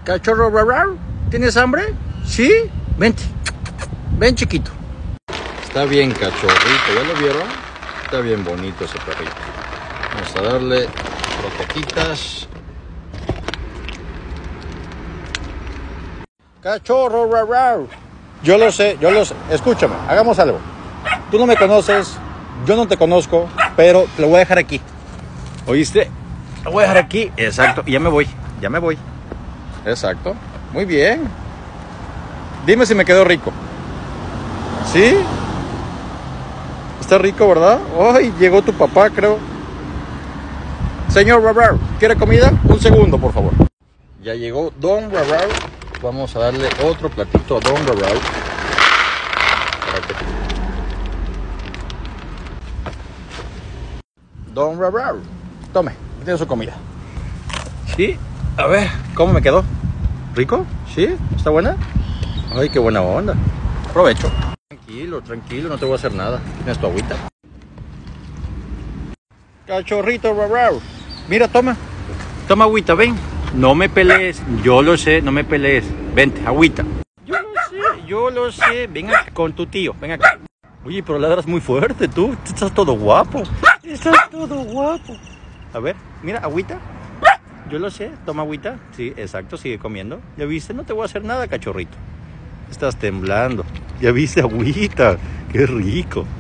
Cachorro raro, ¿tienes hambre? ¿Sí? Vente. Ven, chiquito. Está bien cachorrito, ¿ya lo vieron? Está bien bonito ese perrito. Vamos a darle croquetitas. Cachorro raro. Yo lo sé. Escúchame, hagamos algo. Tú no me conoces, yo no te conozco, pero te lo voy a dejar aquí. ¿Oíste? Lo voy a dejar aquí. Exacto. Y ya me voy. Exacto. Muy bien. Dime si me quedó rico. ¿Sí? Está rico, ¿verdad? ¡Ay! Llegó tu papá, creo. Señor Rarar, ¿quiere comida? Un segundo, por favor. Ya llegó Don Rarar. Vamos a darle otro platito a Don Rarar. Don Rarar, tome, tiene su comida. ¿Sí? A ver, ¿cómo me quedó? ¿Rico? ¿Sí? ¿Está buena? Ay, qué buena onda. Provecho. Tranquilo, no te voy a hacer nada. ¿Tienes tu agüita? Cachorrito Rarar. Mira, toma agüita, ven. No me pelees, yo lo sé, no me pelees. Vente, agüita. Yo lo sé. Ven acá con tu tío, ven acá. Oye, pero ladras muy fuerte tú. Estás todo guapo. A ver, mira, agüita. Yo lo sé, toma agüita. Sí, exacto, sigue comiendo. ¿Ya viste? No te voy a hacer nada, cachorrito. Estás temblando. ¿Ya viste, agüita? Qué rico.